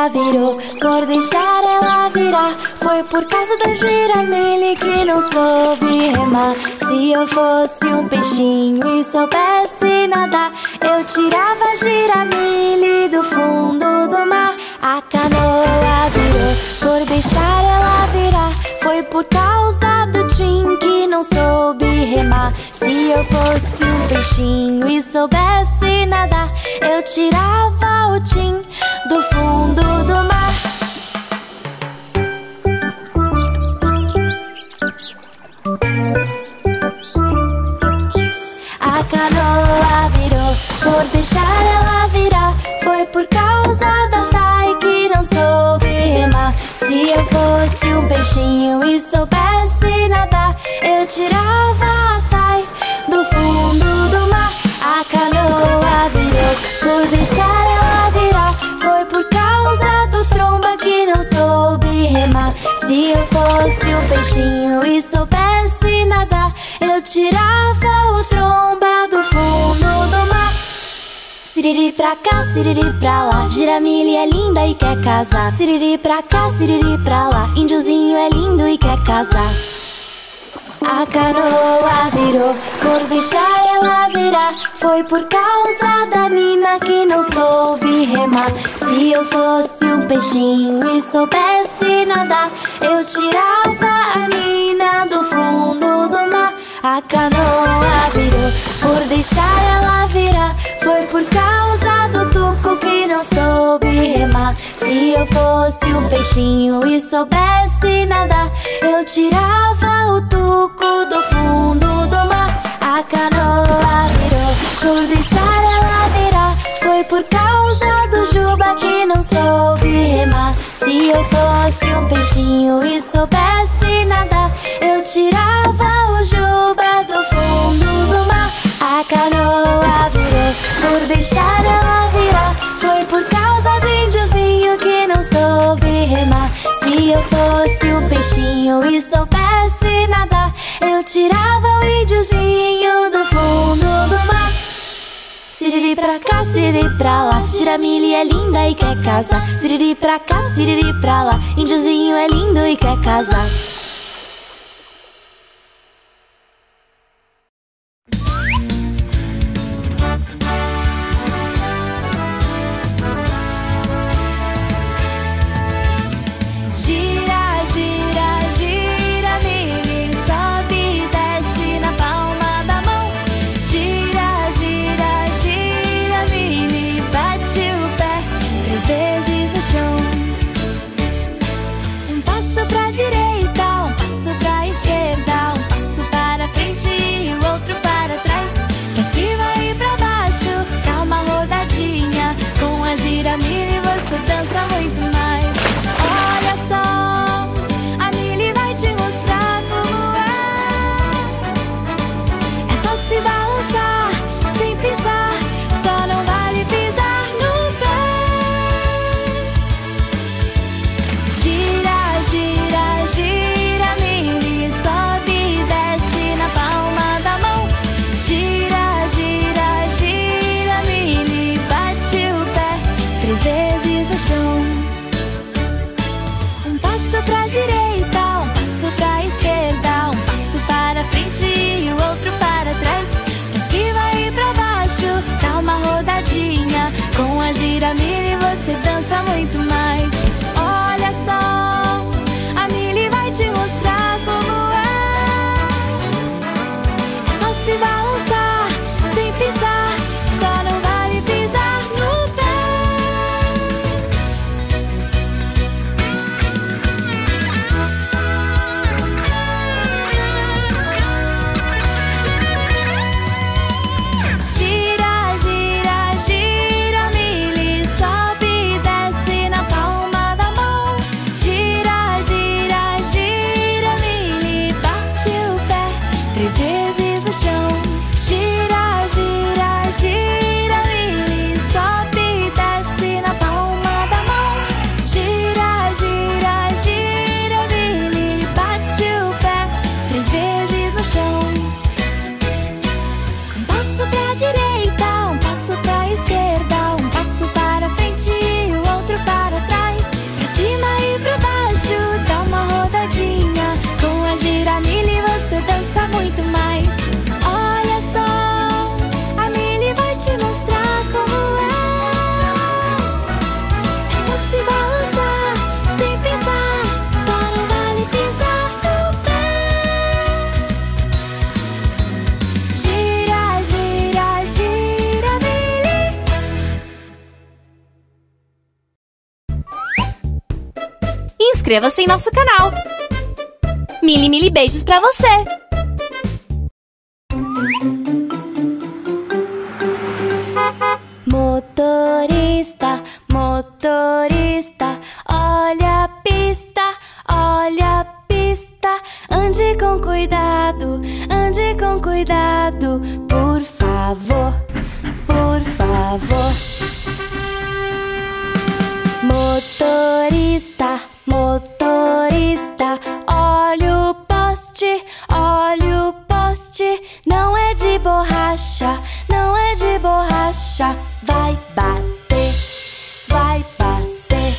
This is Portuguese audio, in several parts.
canoa virou por deixar ela virar. Foi por causa da Giramille que não soube remar. Se eu fosse um peixinho e soubesse nadar, eu tirava a Giramille do fundo do mar. A canoa virou por deixar ela virar. Foi por causa do Tim que não soube remar. Se eu fosse um peixinho e soubesse nadar, eu tirava o Tim do fundo do mar. A canoa virou por deixar ela virar. Foi por causa da Tai que não soube remar. Se eu fosse um peixinho e soubesse nadar, eu tirava a Tai do fundo do mar. A canoa virou por deixar ela virar. Foi por causa do Tromba que não soube remar. Se eu fosse um peixinho e soubesse nadar, eu tirava o Tromba do fundo do mar. Siriri pra cá, siriri pra lá, Giramille é linda e quer casar. Siriri pra cá, siriri pra lá, índiozinho é lindo e quer casar. A canoa virou por deixar ela virar. Foi por causa da Nina que não soube remar. Se eu fosse um peixinho e soubesse nadar, eu tirava a Nina do fundo do mar. A canoa virou por deixar ela virar. Foi por causa do Tuco que não soube remar. Se eu fosse um peixinho e soubesse nadar, eu tirava o Tuco do fundo do mar. A canoa virou por deixar ela virar. Foi por causa do Juba que não soube remar. Se eu fosse um peixinho e soubesse nadar, eu tirava o Juba do fundo do mar. A canoa virou por deixar ela virar. Foi por causa do índiozinho que não soube remar. Se eu fosse um peixinho e soubesse nadar, eu tirava o índiozinho do fundo do mar. Siriri pra cá, siriri pra lá, Giramille é linda e quer casar. Siriri pra cá, siriri pra lá, índiozinho é lindo e quer casar. Direita, inscreva-se em nosso canal. Mili beijos pra você! Motorista, motorista, olha a pista, olha a pista. Ande com cuidado, por favor, por favor. Motorista, motorista, olha o poste, olha o poste. Não é de borracha, não é de borracha. Vai bater, vai bater.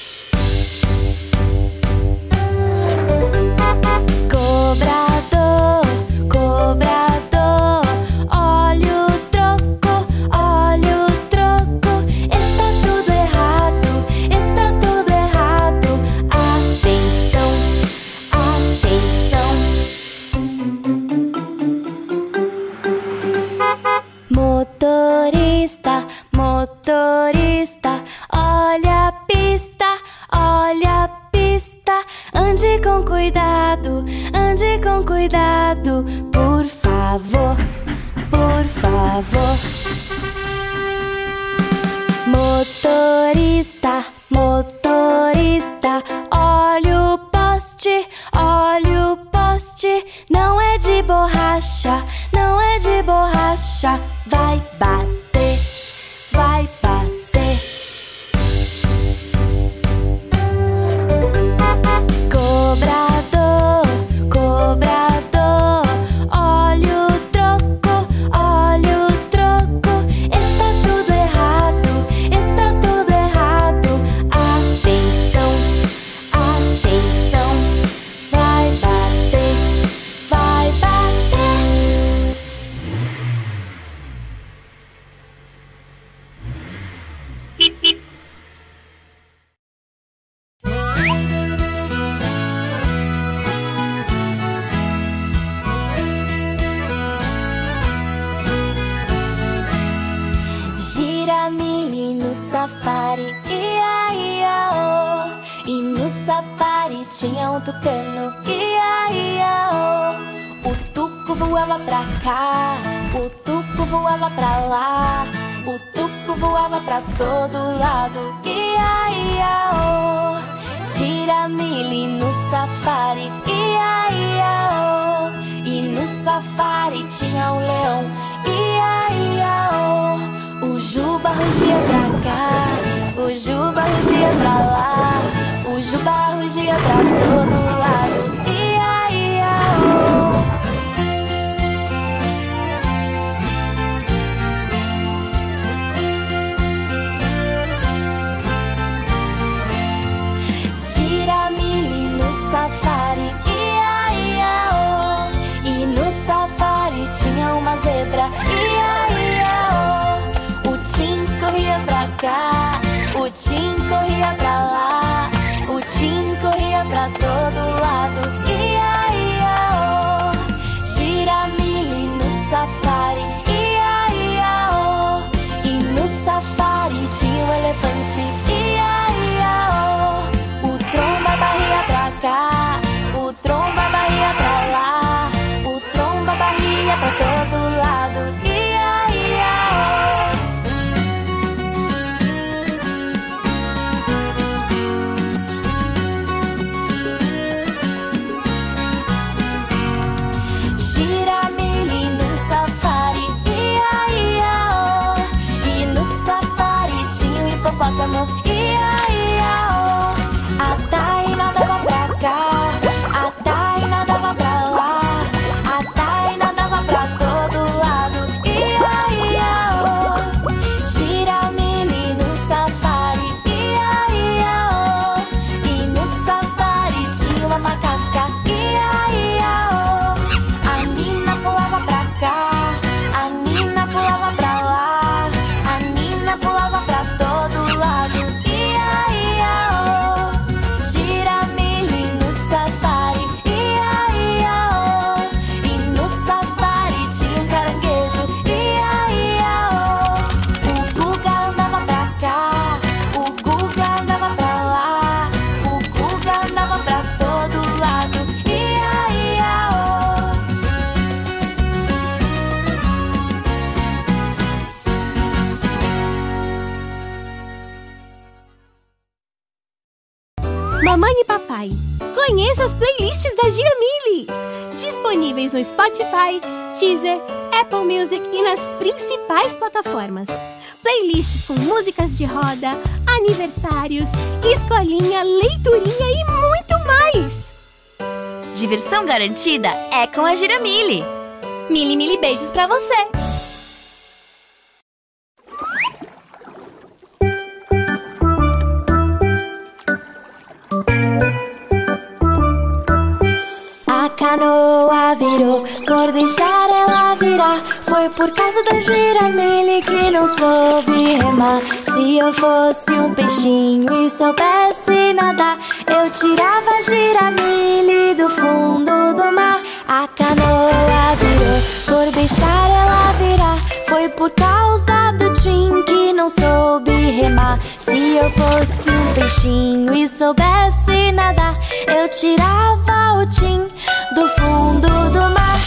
Cobrador, cobrador, olha o troco, olha o troco. Está tudo errado, está tudo errado. Atenção, atenção. Motorista, motorista, olha a pista, olha a pista. Ande com cuidado, por favor, por favor. Motorista, motorista, olha o poste, olha o poste. Não é de borracha, não é de borracha. Vai bater, vai bater. Cobrador, cobrador, olha o troco, olha o troco. Está tudo errado, está tudo errado. Atenção, atenção. Vai bater, vai bater. Gira Mili no safari, ia, ia, oh. E no safari tinha um tucano, ia, ia, oh. O tuco voava pra cá, o tuco voava pra lá, o tuco voava pra todo lado, ia, ia, oh. Gira Mili no safari, ia, ia, oh. E no safari tinha um leão, ia, ia, oh. O Juba rugia pra cá, o Juba rugia pra lá, o Juba rugia pra todo lado, ia, ia, oh. Gira Mili no safari, ia, ia, oh. E no safari tinha uma zebra, ia, ia, oh. O Tim corria pra cá, o Tim corria pra lá, o Tim corria pra todo lado, ia, ia, oh. Gira Mili no safari, ia, ia, oh. E no safari tinha um elefante, ia, ia, oh. O Tromba barria pra cá, o Tromba barria pra lá, o Tromba barria pra todo lado, ia, ia, oh. Gira Mili no safari, ia, ia, oh. E no safari tinha um hipopótamo, ia, ia, oh. A Tai nadava pra cá, a Tai nadava pra lá, a Tai nadava pra todo lado, ia, ia, oh. Gira Mili no safari, ia, ia, oh. E no safari tinha uma macaca, ia, ia, oh. A Nina pulava pra cá, a Nina pulava pra lá, a Nina pulava pra todo lado, Spotify. Conheça as playlists da Giramille, disponíveis no Spotify, Deezer, Apple Music e nas principais plataformas. Playlists com músicas de roda, aniversários, escolinha, leiturinha e muito mais. Diversão garantida é com a Giramille. Mili beijos pra você. A canoa virou, por deixar ela virar. Foi por causa da Giramille que não soube remar. Se eu fosse um peixinho e soubesse nadar, eu tirava a Giramille do fundo do mar. A canoa virou, por deixar ela virar. Foi por causa do Tim que não soube remar. Se eu fosse um peixinho e soubesse nadar, eu tirava o Tim do fundo do mar.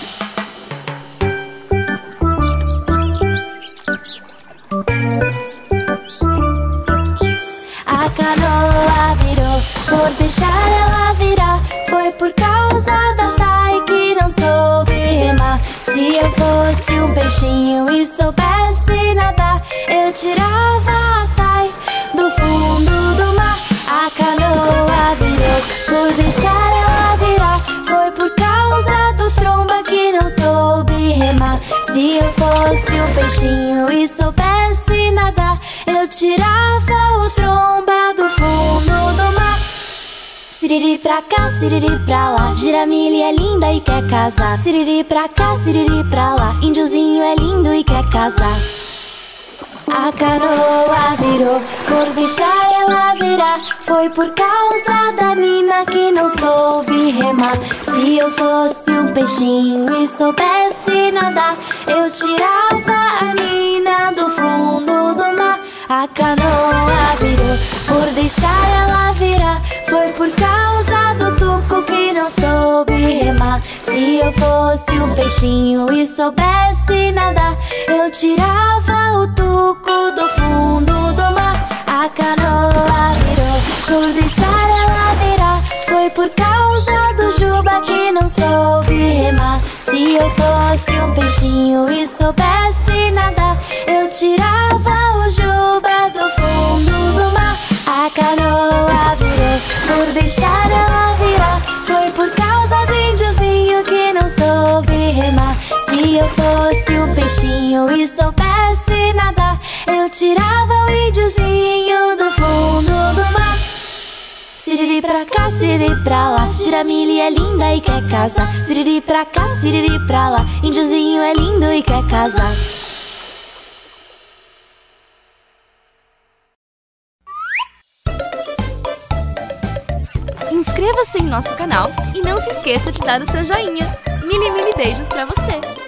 A canoa virou, por deixar ela virar. Foi por causa da Tai que não soube remar. Se eu fosse um peixinho e soubesse nadar, eu tirava a Tai do fundo do mar. A canoa virou, por deixar ela virar. Foi por causa do Tromba que não soube remar. Se eu fosse um peixinho e soubesse nadar, eu tirava o Tromba do fundo do mar. Siriri pra cá, siriri pra lá, Giramille é linda e quer casar. Siriri pra cá, siriri pra lá, índiozinho é lindo e quer casar. A canoa virou, por deixar ela virar. Foi por causa da Nina que não soube remar. Se eu fosse um peixinho e soubesse nadar, eu tirava a Nina do fundo do mar. A canoa virou, por deixar ela virar. Foi por causa do Tuco que não soube remar. Se eu fosse um peixinho e soubesse nadar, eu tirava o Tuco do fundo do mar. A canoa virou, por deixar ela virar. Foi por causa do Juba que não soube remar. Se eu fosse um peixinho e soubesse nadar, eu tirava o Juba do fundo do mar. A canoa virou, por deixar ela virar. Foi por causa do índiozinho que não soube remar. Se eu fosse um peixinho e soubesse nadar, eu tirava o índiozinho do fundo do mar. Siriri pra cá, siriri pra lá, Giramille é linda e quer casar. Siriri pra cá, siriri pra lá, índiozinho é lindo e quer casar. Inscreva-se em nosso canal e não se esqueça de dar o seu joinha. Mili beijos pra você!